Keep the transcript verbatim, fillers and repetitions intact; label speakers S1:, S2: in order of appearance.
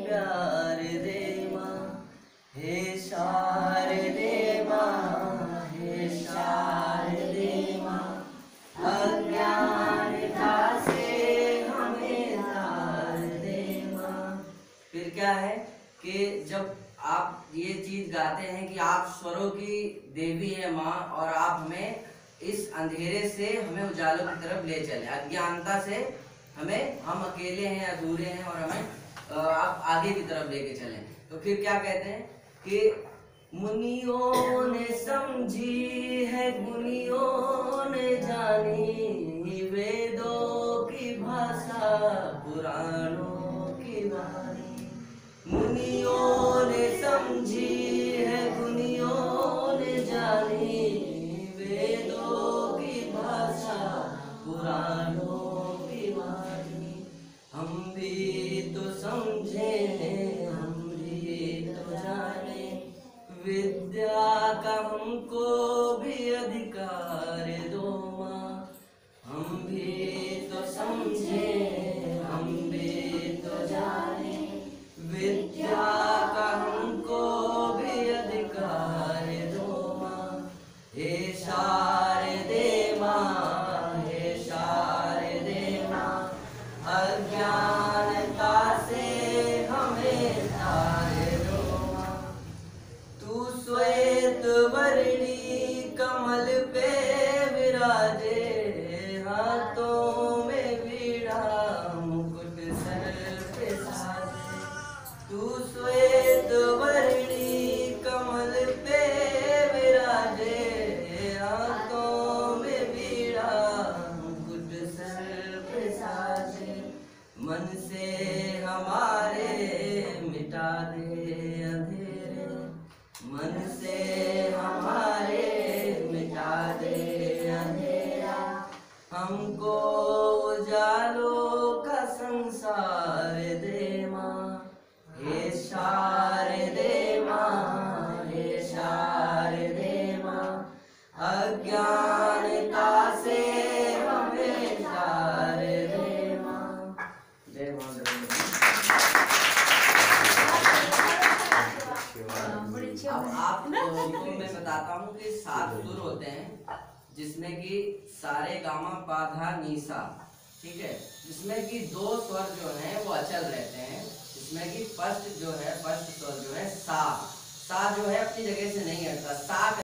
S1: प्यार दे माँ, हे शारदे माँ, हे शारदे माँ, अज्ञानता से हमें तार दे माँ। फिर क्या है कि जब आप ये चीज गाते हैं कि आप स्वरों की देवी है माँ और आप हमें इस अंधेरे से हमें उजालों की तरफ ले चले, अज्ञानता से हमें, हम अकेले हैं, अधूरे हैं और हमें आप आगे की तरफ लेके चले। तो फिर क्या कहते हैं कि मुनियों ने समझी है, मुनियों ने जानी, वेदों की भाषा पुराणों की वाणी। मुनियों ने समझी है, मुनियों ने जानी, वेदों की भाषा पुराणों की वाणी। हम भी तो समझे, हम भी तो जाने, विद्या का हमको भी अधिकार दो माँ। हम भी तो समझे, हम भी तो जाने, विद्या का हमको भी अधिकार दो माँ। हे शारदे माँ, हे शारदे माँ, अज्ञानता से हमें तार दो माँ। तू श्वेत वर्णी कमल पे विराजे, हाथों में वीणा मुकुट सर पे साजे। तू श्वेत वर्णी कमल पे विराजे, हाथों में वीणा मुकुट सर पे साजे। मन से हमारे मिटा दे अंधेरे, मन से हमारे मिटा दे अंधेरा, हमको उजालों का संसार दे माँ। हे शारदे माँ, हे शारदे माँ, अज्ञानता से हमें तार दे माँ। जय माँ। अब आपको मैं बताता हूँ कि सात सुर होते हैं जिसमें कि सारे गामा पाधा नीसा, ठीक है, जिसमें कि दो स्वर जो हैं वो अचल रहते हैं। जिसमें कि फर्स्ट जो है, फर्स्ट स्वर जो है सा, सा जो है अपनी जगह से नहीं हटता, सा